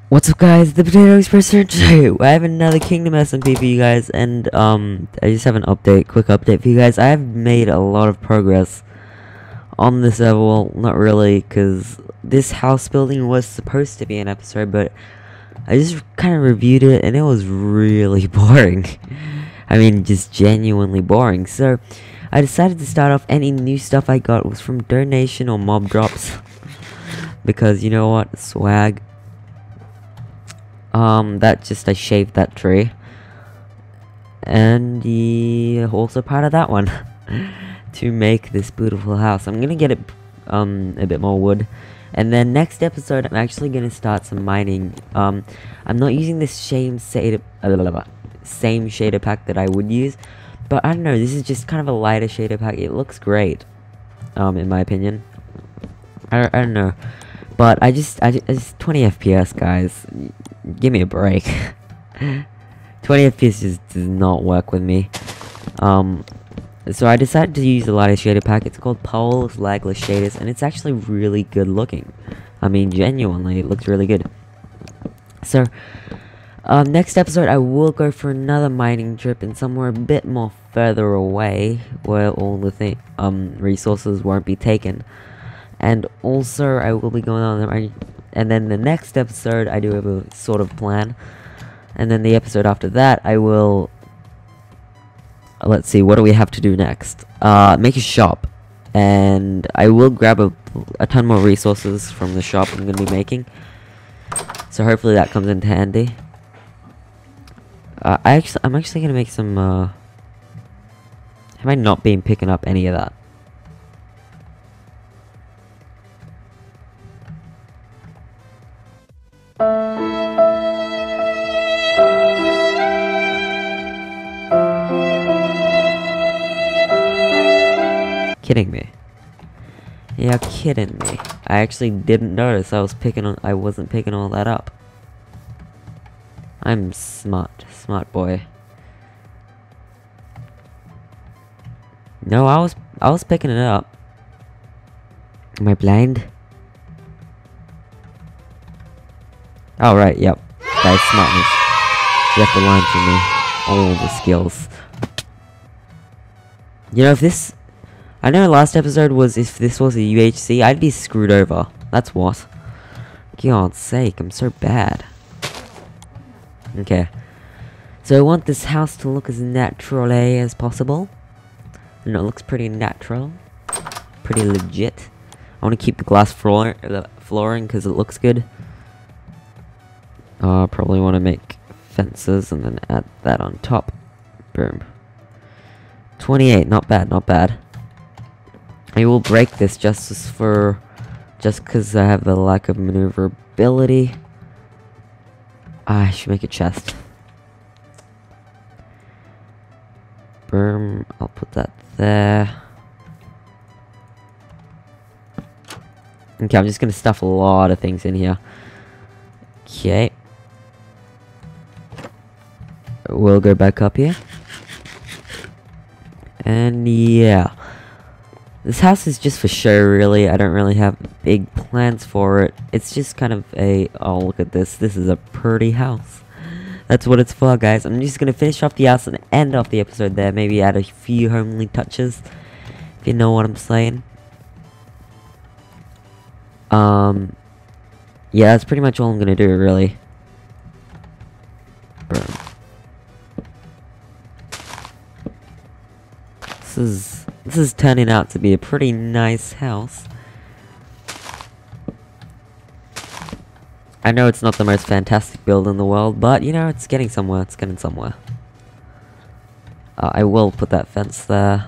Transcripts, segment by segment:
What's up, guys? The Potato Express here too. I have another Kingdom SMP for you guys, and I just have an quick update for you guys. I have made a lot of progress on this server. Well, not really, because this house building was supposed to be an episode, but I just kind of reviewed it, and it was really boring. I mean, just genuinely boring. So I decided to start off. Any new stuff I got was from donation or mob drops, because you know what, swag. I shaved that tree. And also part of that one. To make this beautiful house. I'm gonna get it, a bit more wood. And then next episode, I'm actually gonna start some mining. I'm not using this same shader pack that I would use. But I don't know, this is just kind of a lighter shader pack. It looks great. In my opinion. I don't know. But I just 20 FPS, guys. Give me a break. 20 FPS just does not work with me. So I decided to use the lighter shader pack. It's called Pole's Lagless Shaders, and it's actually really good looking. I mean, genuinely, it looks really good. So, next episode, I will go for another mining trip in somewhere a bit more further away, where all the resources won't be taken. And also, I will be going on and then the next episode, I do have a sort of plan. And then the episode after that, I will... Let's see, what do we have to do next? Make a shop. And I will grab a ton more resources from the shop I'm going to be making. So hopefully that comes into handy. I'm actually going to make some... Have I not been picking up any of that? Kidding me? Yeah, kidding me. I actually didn't notice I wasn't picking all that up. I'm smart boy. No, I was picking it up. Am I blind? Oh right, yep. That's smartness. You have to learn from me all the skills. You know, I know last episode was if this was a UHC, I'd be screwed over. That's what. God's sake, I'm so bad. Okay. So I want this house to look as natural as possible. And it looks pretty natural. Pretty legit. I want to keep the glass flooring because it looks good. Probably want to make fences and then add that on top. Boom. 28, not bad, not bad. I will break this just because I have the lack of maneuverability. I should make a chest. Boom, I'll put that there. Okay, I'm just gonna stuff a lot of things in here. Okay. We'll go back up here. And yeah. This house is just for show, really. I don't really have big plans for it. It's just kind of oh, look at this. This is a pretty house. That's what it's for, guys. I'm just going to finish off the house and end off the episode there. Maybe add a few homely touches, if you know what I'm saying. Yeah, that's pretty much all I'm going to do, really. Boom. This is turning out to be a pretty nice house. I know it's not the most fantastic build in the world, but you know, it's getting somewhere. It's getting somewhere. I will put that fence there.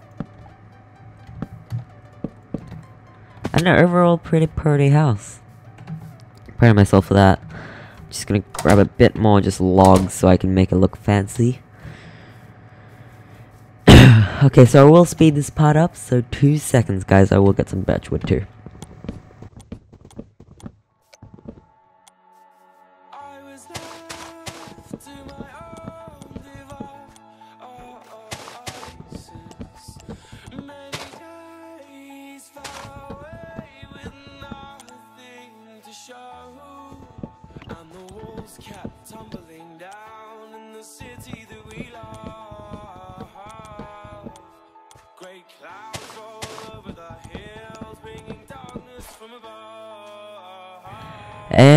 I know, overall pretty house. Proud of myself for that. Just gonna grab a bit more just logs so I can make it look fancy. Okay, so I will speed this part up, so 2 seconds, guys. I will get some birchwood too. I'm the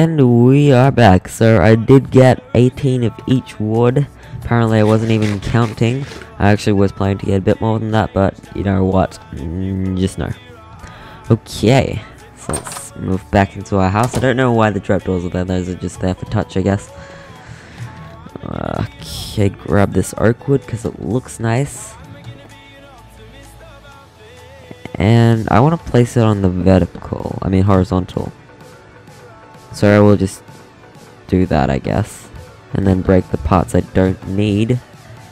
And we are back. So I did get 18 of each wood. Apparently I wasn't even counting. I actually was planning to get a bit more than that, but you know what? Just no. Okay, so let's move back into our house. I don't know why the trapdoors are there. Those are just there for touch, I guess. Okay, grab this oak wood because it looks nice. And I want to place it on the horizontal. So I will just do that, I guess. And then break the parts I don't need.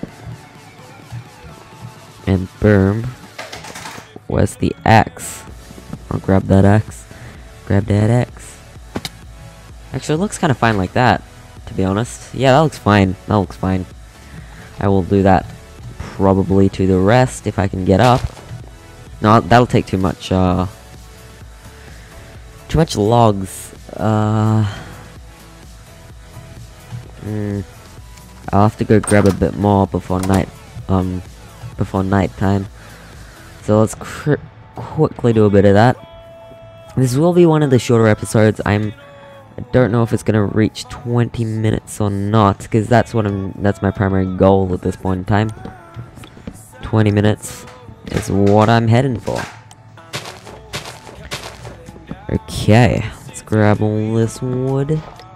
And boom. Where's the axe? I'll grab that axe. Grab that axe. Actually, it looks kind of fine like that, to be honest. Yeah, that looks fine. That looks fine. I will do that probably to the rest if I can get up. No, that'll take too much logs. I'll have to go grab a bit more before night time. So let's quickly do a bit of that. This will be one of the shorter episodes. I don't know if it's gonna reach 20 minutes or not, because that's my primary goal at this point in time. 20 minutes is what I'm heading for. Okay, let's grab all this wood.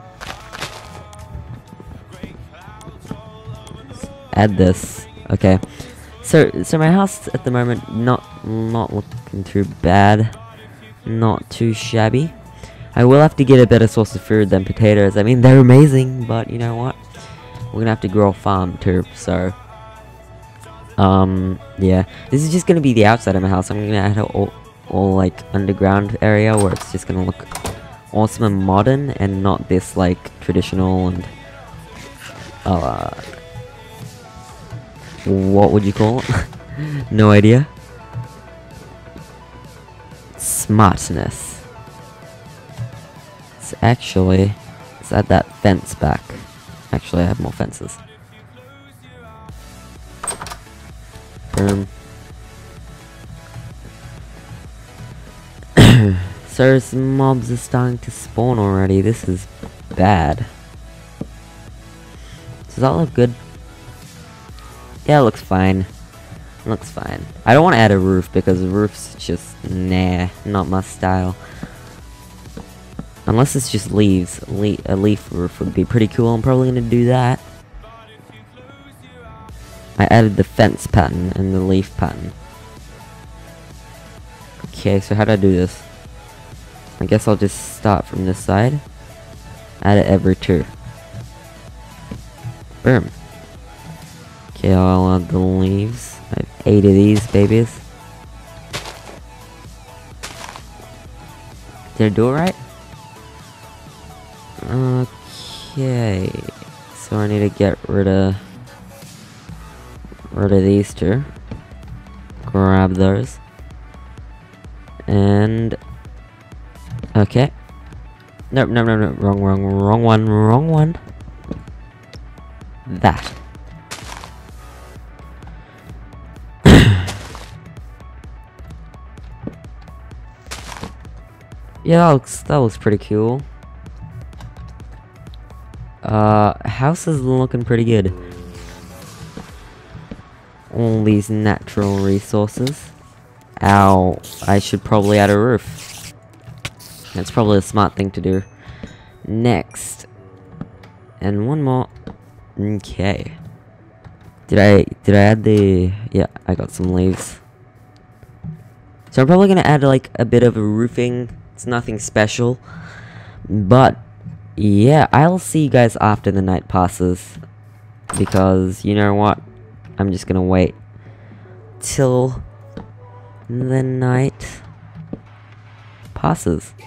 Let's add this. Okay. So my house at the moment not looking too bad. Not too shabby. I will have to get a better source of food than potatoes. I mean, they're amazing, but you know what? We're gonna have to grow a farm too, so yeah. This is just gonna be the outside of my house. I'm gonna add all like underground area where it's just gonna look awesome and modern and not this like traditional and what would you call it? No idea. Smartness. Let's add that fence back. Actually, I have more fences. Boom. So some mobs are starting to spawn already. This is bad. Does that look good? Yeah, it looks fine. It looks fine. I don't want to add a roof because the roof's just nah, not my style. Unless it's just leaves. A leaf roof would be pretty cool. I'm probably gonna do that. I added the fence pattern and the leaf pattern. Okay, so how do I do this? I guess I'll just start from this side. Add it every 2. Boom. Okay, I'll add the leaves. I have 8 of these babies. Did I do it right? Okay. So I need to get rid of these 2. Grab those. And okay. Nope, no, wrong one. That. Yeah, that looks pretty cool. House is looking pretty good. All these natural resources. Ow, I should probably add a roof. That's probably a smart thing to do. Next. And one more. Okay. Did I add the... Yeah, I got some leaves. So I'm probably gonna add like a bit of a roofing. It's nothing special. But yeah, I'll see you guys after the night passes. Because you know what? I'm just gonna wait till the night passes.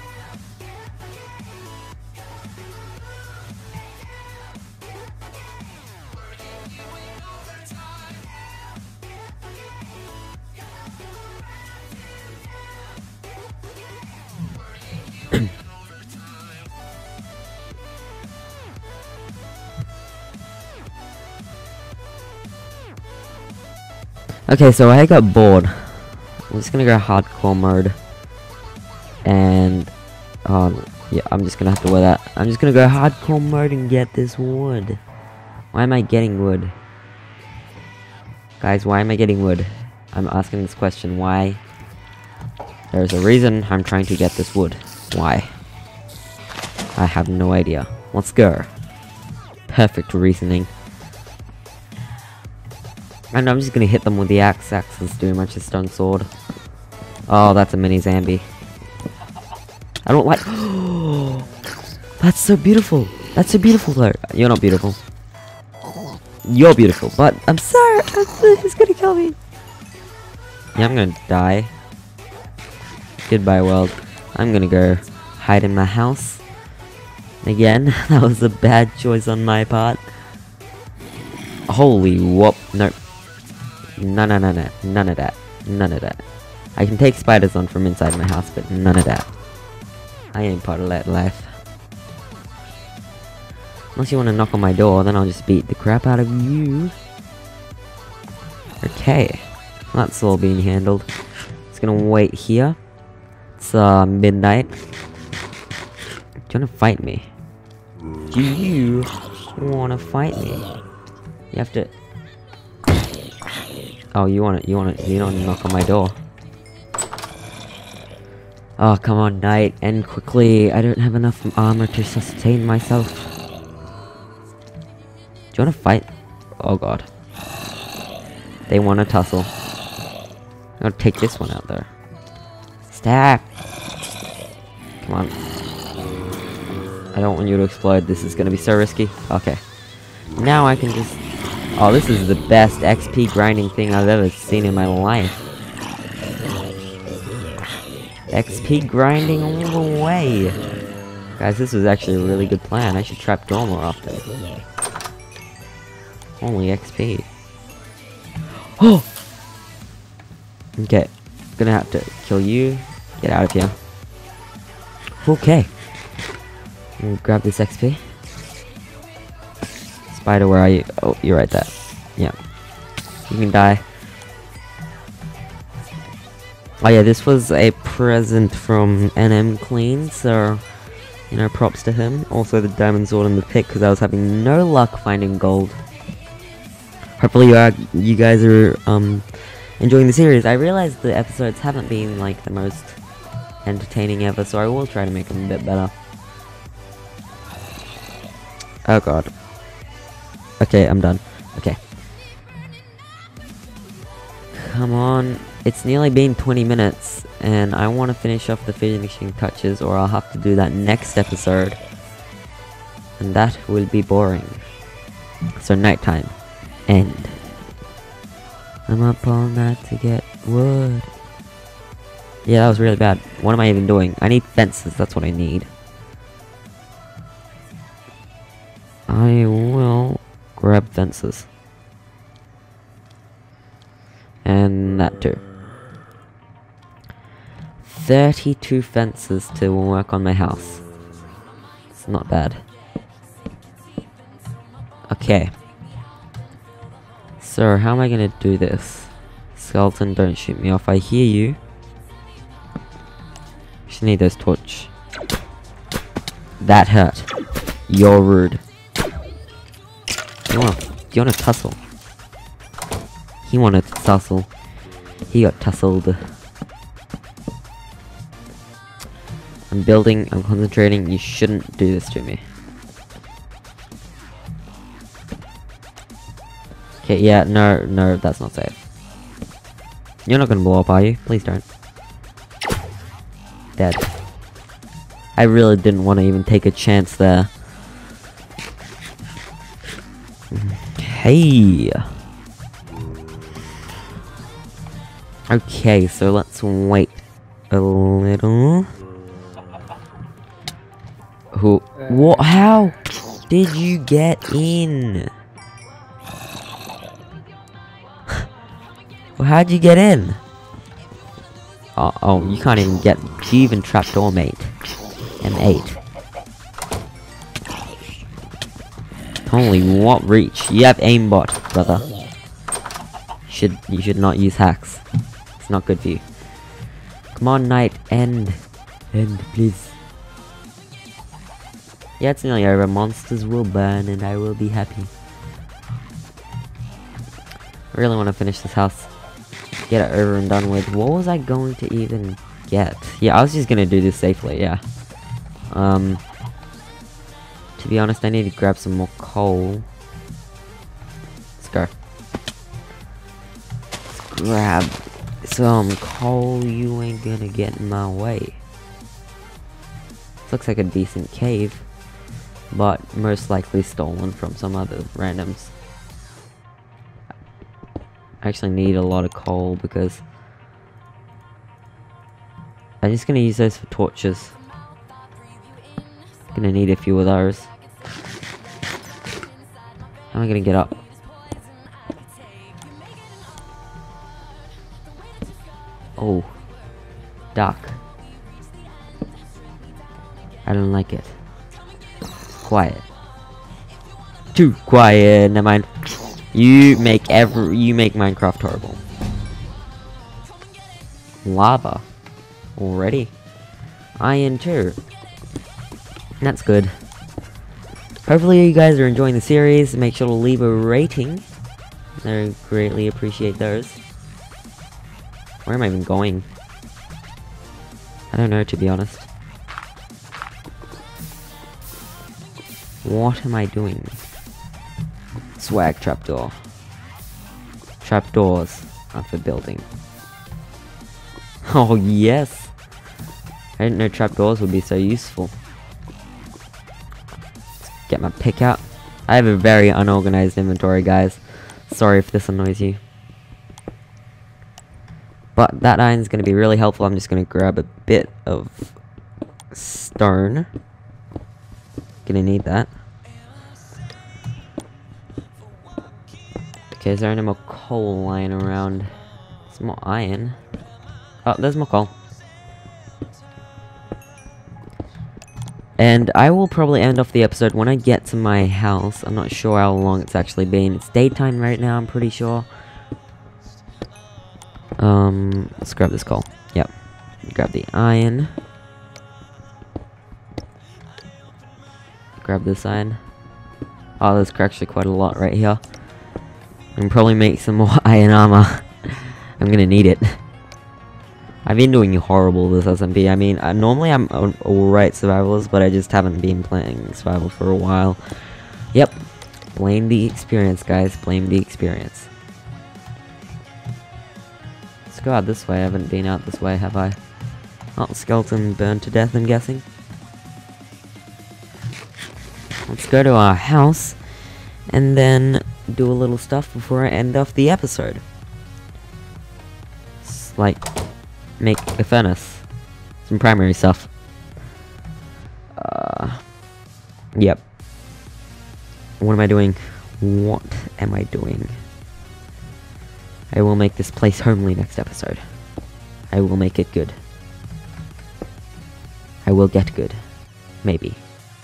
Okay, so I got bored. I'm just gonna go hardcore mode. And Yeah, I'm just gonna have to wear that. I'm just gonna go hardcore mode and get this wood. Why am I getting wood? Guys, why am I getting wood? I'm asking this question, why? There's a reason I'm trying to get this wood. Why? I have no idea. Let's go. Perfect reasoning. And I'm just gonna hit them with the axe. Axe is doing much of stone sword. Oh, that's a mini zombie. I don't like. That's so beautiful. That's so beautiful, though. You're not beautiful. You're beautiful, but I'm sorry. It's gonna kill me. Yeah, I'm gonna die. Goodbye, world. I'm gonna go hide in my house. Again, that was a bad choice on my part. Holy whoop. Nope. No, no, no, no. None of that. None of that. I can take spiders on from inside my house, but none of that. I ain't part of that life. Unless you want to knock on my door, then I'll just beat the crap out of you. Okay. That's all being handled. Just gonna wait here. It's midnight. Do you wanna fight me? Do you wanna fight me? You have to. Oh, you don't knock on my door. Oh, come on, night, end quickly. I don't have enough armor to sustain myself. Do you wanna fight? Oh god. They wanna tussle. I'm gonna take this one out there. Stack! Come on. I don't want you to explode. This is gonna be so risky. Okay. Now I can just... Oh, this is the best XP grinding thing I've ever seen in my life. XP grinding all the way. Guys, this was actually a really good plan. I should trapdoor more often. Only XP. Oh! Okay. Gonna have to kill you. Get out of here. Okay. Grab this XP. Spider, where are you? Oh, you're right there. Yeah. You can die. Oh yeah, this was a present from NM Clean, so, you know, props to him. Also the diamond sword and the pick, because I was having no luck finding gold. Hopefully you guys are enjoying the series. I realize the episodes haven't been like the most entertaining ever, so I will try to make them a bit better. Oh god. Okay, I'm done. Okay. Come on. It's nearly been 20 minutes, and I want to finish off the finishing touches, or I'll have to do that next episode. And that will be boring. So nighttime. End. I'm up all night to get wood. Yeah, that was really bad. What am I even doing? I need fences, that's what I need. I will grab fences. And that too. 32 fences to work on my house. It's not bad. Okay. So, how am I gonna do this? Skeleton, don't shoot me off. I hear you. Just need those torch. That hurt. You're rude. Do you wanna tussle? He wanted to tussle. He got tussled. I'm building, I'm concentrating. You shouldn't do this to me. Okay, yeah, no, that's not safe. You're not gonna blow up, are you? Please don't. Dead. I really didn't want to even take a chance there. Hey! Okay, so let's wait a little. Who? What? How did you get in? Well, how'd you get in? Oh, you can't even get. Do you even trapdoor, mate? M8. Holy, what reach? You have aimbot, brother. You should not use hacks. It's not good for you. Come on, night, end. End, please. Yeah, it's nearly over. Monsters will burn and I will be happy. I really want to finish this house. Get it over and done with. What was I going to even get? Yeah, I was just gonna do this safely, yeah. To be honest, I need to grab some more coal. Let's go. Let's grab some coal. You ain't gonna get in my way. This looks like a decent cave, but most likely stolen from some other randoms. I actually need a lot of coal because I'm just gonna use those for torches. Gonna need a few of those. How am I gonna get up? Oh, dark. I don't like it. Quiet. Too quiet. Never mind. You make Minecraft horrible. Lava. Already. Iron too. That's good. Hopefully you guys are enjoying the series. Make sure to leave a rating. I greatly appreciate those. Where am I even going? I don't know, to be honest. What am I doing? Swag trapdoor. Trapdoors are for building. Oh yes! I didn't know trapdoors would be so useful. Let's get my pick out. I have a very unorganized inventory, guys. Sorry if this annoys you. But that iron's gonna be really helpful. I'm just gonna grab a bit of stone. Gonna need that. Okay, is there any more coal lying around? There's more iron. Oh, there's more coal. And I will probably end off the episode when I get to my house. I'm not sure how long it's actually been. It's daytime right now, I'm pretty sure. Let's grab this coal. Yep. Grab the iron. Grab this iron. Oh, there's actually quite a lot right here. I can probably make some more iron armor. I'm gonna need it. I've been doing horrible with SMP. I mean, normally I'm an alright survivalist, but I just haven't been playing survival for a while. Yep. Blame the experience, guys. Blame the experience. Let's go out this way. I haven't been out this way, have I? Oh, skeleton burned to death, I'm guessing. Let's go to our house, and then do a little stuff before I end off the episode. It's like, make a furnace. Some primary stuff. Yep. What am I doing? What am I doing? I will make this place homely next episode. I will make it good. I will get good. Maybe.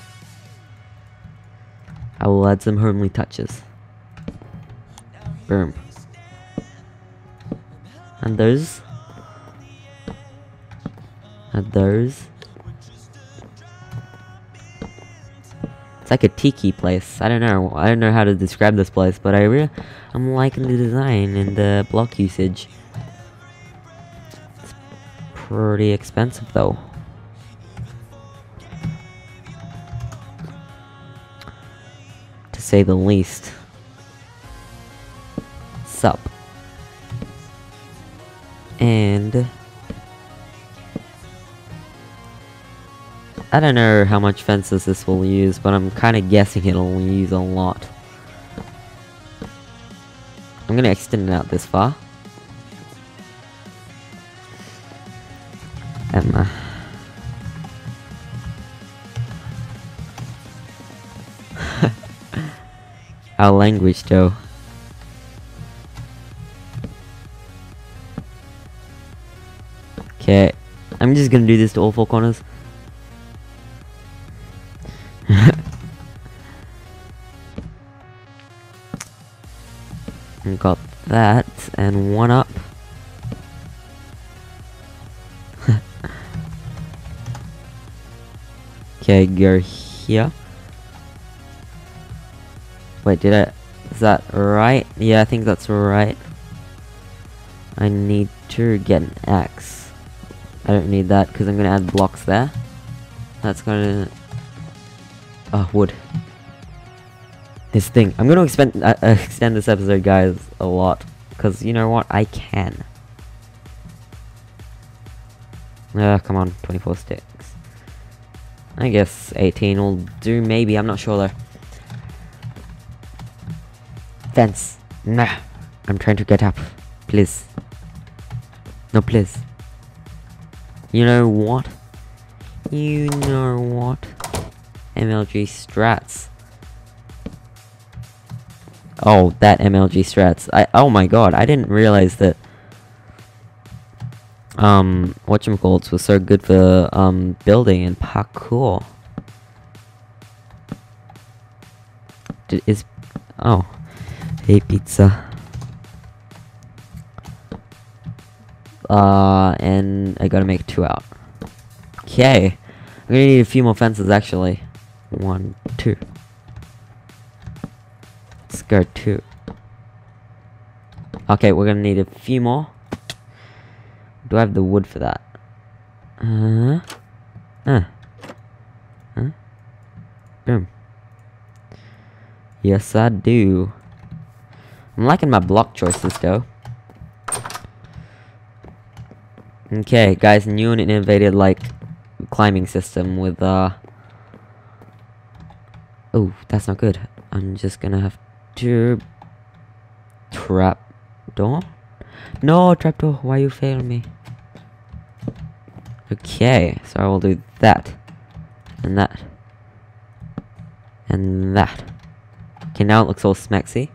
I will add some homely touches. Boom. And those. And those. It's like a tiki place. I don't know. I don't know how to describe this place, but I'm liking the design and the block usage. It's pretty expensive though. To say the least. Sup. And I don't know how much fences this will use, but I'm kind of guessing it'll use a lot. I'm gonna extend it out this far. Emma. Our language, though. Okay, I'm just gonna do this to all four corners. And got that, and one up. Okay, go here. Wait, is that right? Yeah, I think that's right. I need to get an axe. I don't need that because I'm gonna add blocks there. That's gonna... Oh, wood. This thing. I'm gonna extend this episode, guys, a lot. Because you know what? I can. Come on, 24 sticks. I guess 18 will do, maybe. I'm not sure though. Fence. Nah. I'm trying to get up. Please. No, please. You know what? You know what? MLG strats. Oh, that MLG strats. Oh my god, I didn't realize that whatchamacallits was so good for building and parkour. Oh. Hey, pizza. And I gotta make 2 out. Okay. I'm gonna need a few more fences, actually. 1, 2. Let's go 2. Okay, we're gonna need a few more. Do I have the wood for that? Boom. Yes, I do. I'm liking my block choices, though. Okay, guys, new and innovative, like, climbing system with, Oh, that's not good. I'm just gonna have to... Trap door? No, trapdoor, why you fail me? Okay, so I will do that. And that. And that. Okay, now it looks all smexy.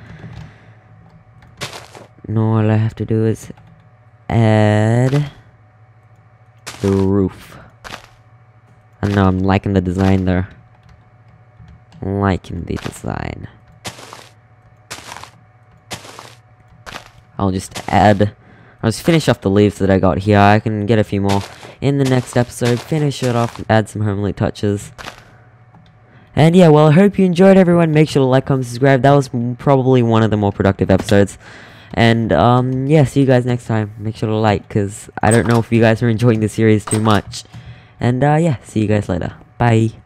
Now all I have to do is add the roof. I know, I'm liking the design there. Liking the design. I'll just finish off the leaves that I got here. I can get a few more in the next episode, finish it off, add some homely touches. And yeah, well, I hope you enjoyed, everyone. Make sure to like, comment, subscribe. That was probably one of the more productive episodes. And yeah, see you guys next time. Make sure to like, because I don't know if you guys are enjoying the series too much. And yeah, see you guys later. Bye.